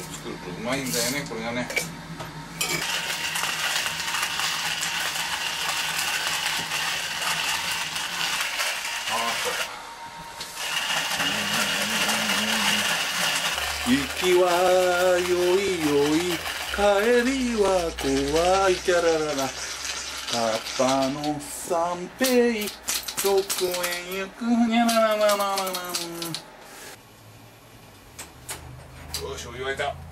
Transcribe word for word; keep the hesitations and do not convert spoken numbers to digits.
作るとうまいんだよね、これがね。行きはよいよい、帰りは怖い、キャラララ。カッパの三平、どこへ行くにゃらららららら。よし、お湯沸いた。